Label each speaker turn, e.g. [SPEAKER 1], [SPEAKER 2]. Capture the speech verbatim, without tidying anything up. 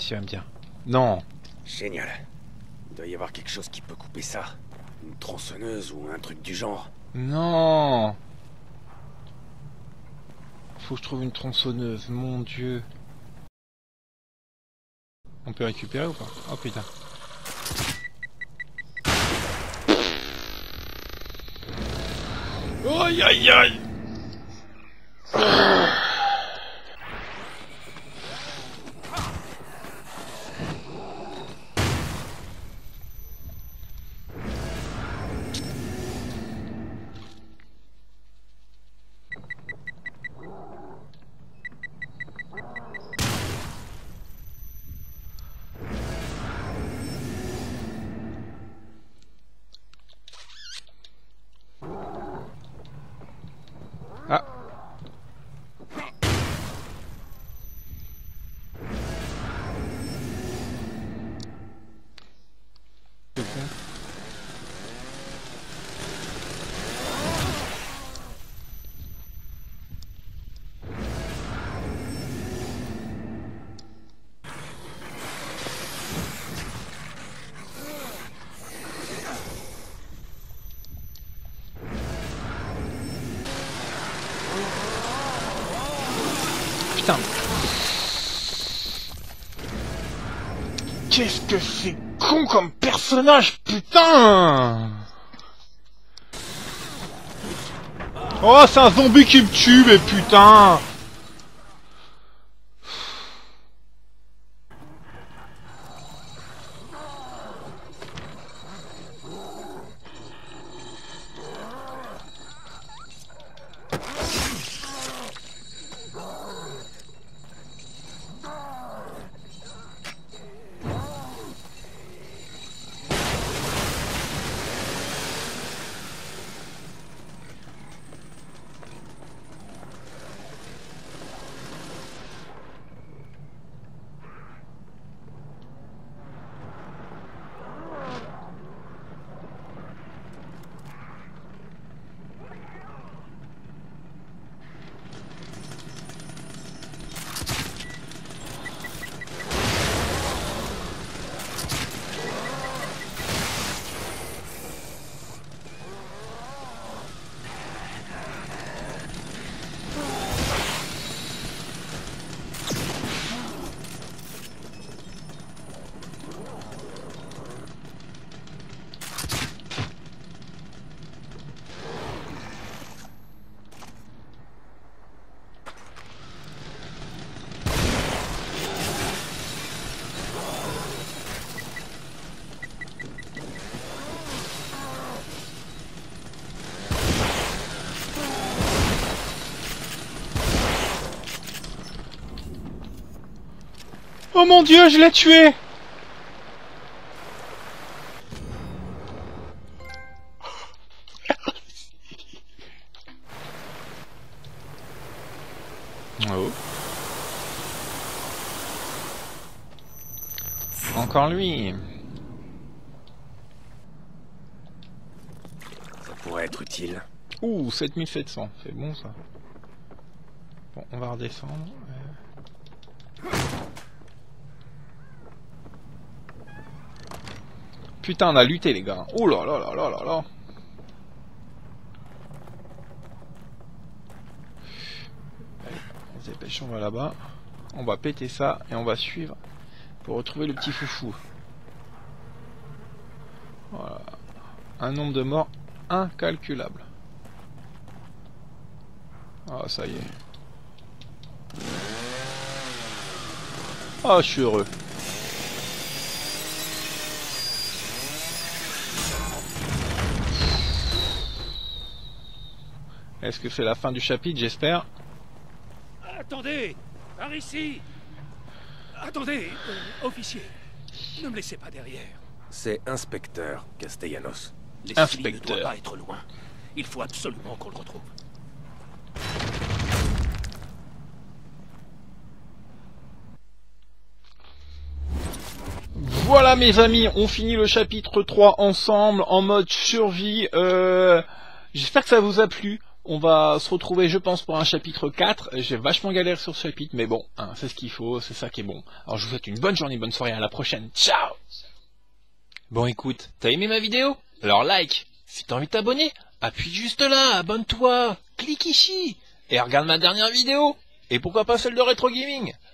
[SPEAKER 1] tu vas me dire. Non.
[SPEAKER 2] Génial. Il doit y avoir quelque chose qui peut couper ça. Une tronçonneuse ou un truc du genre.
[SPEAKER 1] Non. Faut que je trouve une tronçonneuse, mon dieu. On peut récupérer ou pas? Oh putain. Aïe aïe aïe. Ah. Putain. Qu'est-ce que c'est con comme personnage, putain. Oh, c'est un zombie qui me tue, mais putain. Oh mon dieu, je l'ai tué. Oh. Encore lui.
[SPEAKER 2] Ça pourrait être utile.
[SPEAKER 1] Ouh, sept mille sept cents, c'est bon ça. Bon, on va redescendre. Euh... Putain, on a lutté les gars. Oh là là là là là là. Allez, on se dépêche, on va là-bas. On va péter ça et on va suivre pour retrouver le petit foufou. Voilà. Un nombre de morts incalculable. Ah, ça y est. Ah, je suis heureux. Est-ce que c'est la fin du chapitre, j'espère?
[SPEAKER 3] Attendez! Par ici! Attendez, euh, officier. Ne me laissez pas derrière.
[SPEAKER 2] C'est Inspecteur Castellanos.
[SPEAKER 3] Leslie ne doit pas être loin. Il faut absolument qu'on le retrouve.
[SPEAKER 1] Voilà mes amis, on finit le chapitre trois ensemble en mode survie. Euh, J'espère que ça vous a plu. On va se retrouver, je pense, pour un chapitre quatre. J'ai vachement galéré sur ce chapitre, mais bon, hein, c'est ce qu'il faut, c'est ça qui est bon. Alors je vous souhaite une bonne journée, bonne soirée, à la prochaine. Ciao! Bon écoute, t'as aimé ma vidéo? Alors like. Si t'as envie de t'abonner, appuie juste là, abonne-toi, clique ici, et regarde ma dernière vidéo. Et pourquoi pas celle de Retro Gaming?